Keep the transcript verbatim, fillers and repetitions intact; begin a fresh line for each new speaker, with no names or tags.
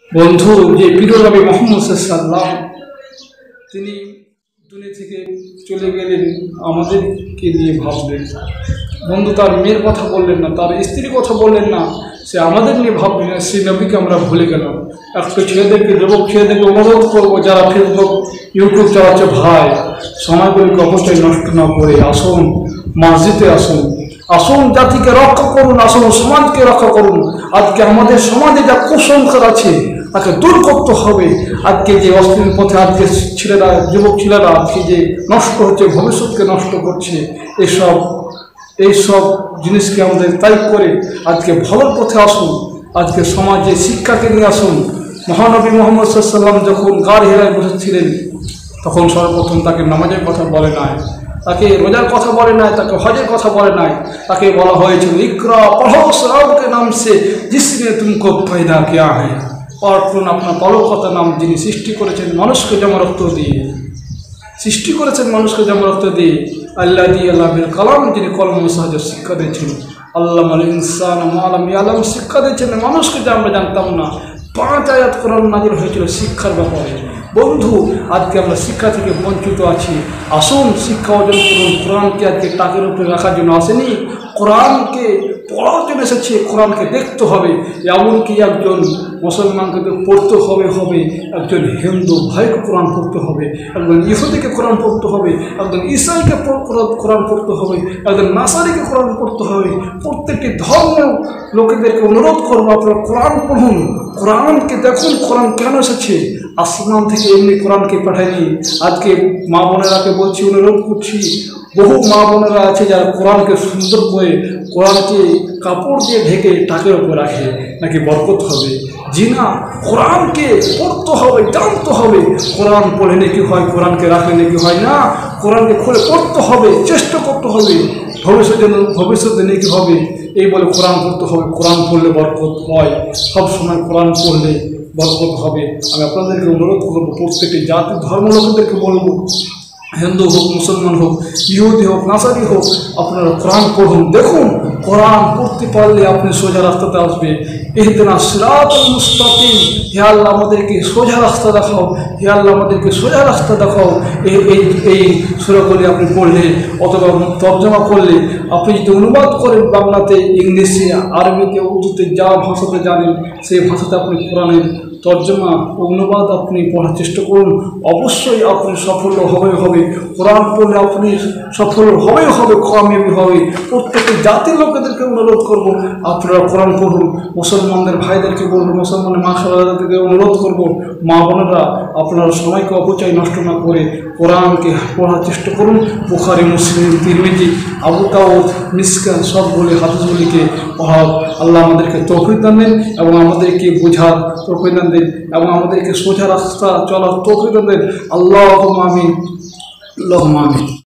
বন্ধু, যে প্রিয় নবী মুহাম্মদ সাল্লাল্লাহু আলাইহি ওয়াসাল্লাম তিনি দুনিয়া থেকে চলে গেলেন, আমাদেরকে নিয়ে ভাবলেন। বন্ধু, তার মেয়ের কথা বললেন না, তার স্ত্রীর কথা বললেন না, সে আমাদের নিয়ে ভাবলেন। সেই নবীকে আমরা ভুলে গেলাম। একটু ছেলেদেরকে যুবক ছেলেদেরকে অনুরোধ করবো, যারা ফেসবুক ইউটিউব চালাচ্ছে, ভাই সময়গুলিকে অবশ্যই নষ্ট না করে আসুন, মসজিদে আসুন, আসুন, জাতিকে রক্ষা করুন, আসুন সমাজকে রক্ষা করুন। আজকে আমাদের সমাজে যা কুসংস্কার আছে তাকে দূর করতে হবে। আজকে যে অশ্লীল পথে আজকে ছেলেরা, যুবক ছেলেরা আজকে যে নষ্ট হচ্ছে, ভবিষ্যৎকে নষ্ট করছে, এসব এইসব জিনিসকে আমাদের ত্যাগ করে আজকে ভালোর পথে আসুন। আজকে সমাজে শিক্ষাকে নিয়ে আসুন। মহানবী মুহাম্মদ সাল্লাল্লাহু আলাইহি ওয়াসাল্লাম যখন গার হেরায় বসেছিলেন, তখন সর্বপ্রথম তাকে নামাজের কথা বলে নাই, তাকে রোজার কথা বলে নাই, তাকে হজের কথা বলে নাই। তাকে বলা হয়েছিল, ইকরা পঢ়ো রব কে নাম সে জিসনে তুমকো পয়দা কিয়া হ্যায়। পাঠ করুন আপনার পরকতা নাম, যিনি সৃষ্টি করেছেন মানুষকে জমা রক্ত দিয়ে, সৃষ্টি করেছেন মানুষকে জমা রক্ত দিয়ে। আল্লাহ দিয়ে আল্লাহের কালাম, যিনি কলম সাহায্য শিক্ষা দিয়েছেন। আল্লাহ আল ইনসান মালাম ইয়ালাম, শিক্ষা দিয়েছেন মানুষকে যা আমরা জানতাম না। পাঁচ আয়াত কোরআন নাযিল হয়েছিল শিক্ষার ব্যাপারে। বন্ধু, আজকে আমরা শিক্ষা থেকে বঞ্চিত আছি। আসুন শিক্ষা অর্জন করুন। কোরআনকে আজকে টাকের উপরে রাখার জন্য আসেনি, কোরআনকে পড়ার জন্য এসেছে। কোরআনকে দেখতে হবে। এমনকি একজন মুসলমানকে তো পড়তে হবে হবে একজন হিন্দু ভাইকে কোরআন পড়তে হবে, একজন ইহুদিকে কোরআন পড়তে হবে, একজন ঈসাইকে কোরআন পড়তে হবে, একজন নাসারিকে কোরআন পড়তে হবে। প্রত্যেকটি ধর্ম লোকেদেরকে অনুরোধ করবো, আপনারা কোরআন পড়ুন, কোরআনকে দেখুন। কোরআন কেন এসেছে? আসমান থেকে এমনি কোরআনকে পাঠায়নি। আজকে মা বোনেরাকে বলছি, অনুরোধ করছি, বহু মা বোনেরা আছে যারা কোরআনকে সুন্দর করে, কোরআনকে কাপড় দিয়ে ঢেকে টাকের উপর রাখে, নাকি বরকত হবে। জি না, কোরআনকে পড়তে হবে, জানতে হবে। কোরআন পড়ে নাকি হয়, কোরআনকে রাখলে নাকি হয় না। কোরআনকে খুলে পড়তে হবে, চেষ্টা করতে হবে, ভবিষ্যতে ভবিষ্যতে নাকি হবে এই বলে কোরআন পড়তে হবে। কোরআন পড়লে বরকত হয়, সব সময় কোরআন পড়লে বরকত হবে। আমি আপনাদেরকে অনুরোধ করবো, প্রত্যেকটি জাতি ধর্ম লোকেদেরকে বলবো, হিন্দু হোক, মুসলমান হোক, ইহুদি হোক, নাসারি হোক, আপনারা কোরআন পড়ুন। দেখুন, কোরআন পড়তে পারলে আপনি সোজা রাস্তাতে আসবে। ইহদিনা সিরাতাল মুস্তাকিম, হে আল্লাহ আমাদেরকে সোজা রাস্তা দেখাও, হে আল্লাহ আমাদেরকে সোজা রাস্তা দেখাও। এই এই এই সূরাগুলি আপনি পড়লে অথবা তর্জমা করলে, আপনি যদি অনুবাদ করেন বাংলাতে, ইংলিশে, আরবিতে, উর্দুতে, যা ভাষাতে জানেন সেই ভাষাতে আপনি কোরআনের তর্জমা ও অনুবাদ আপনি পড়ার চেষ্টা করুন। অবশ্যই আপনি সফল হবে হবে কোরআন পড়লে আপনি সফল হবে হবে কামিয়াবি হবে। প্রত্যেকটি জাতির লোকেদেরকে অনুরোধ করব, আপনারা কোরআন পড়ুন। মুসলমানদের ভাইদেরকে বলবো, মুসলমানের মা খালাদেরকে অনুরোধ করব, মা বোনেরা আপনারা সময়কে অপচয় নষ্ট না করে কোরআনকে পড়ার চেষ্টা করুন। বুখারী, মুসলিম, তিরমিজি, আবু দাউদ, মিসকাত সবগুলি হাদিসগুলিকে পড়াও। আল্লাহ আমাদেরকে তৌফিক দান দেন এবং আমাদেরকে বোঝার তৌফিক দান দেন এবং আমাদেরকে সোজা রাস্তা চলার তৌফিক দান দেন। আল্লাহুম্মা আমিন, আল্লাহুম্মা আমিন।